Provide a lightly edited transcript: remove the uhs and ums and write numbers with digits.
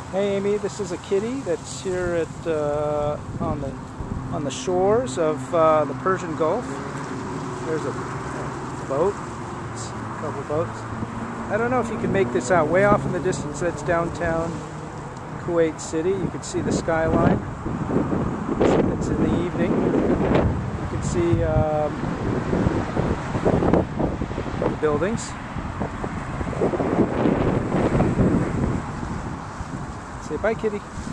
Hey Amy, this is a kitty that's here at on the shores of the Persian Gulf. There's a boat, a couple boats. I don't know if you can make this out. Way off in the distance, that's downtown Kuwait City. You can see the skyline. It's in the evening. You can see the buildings. Say bye, kitty.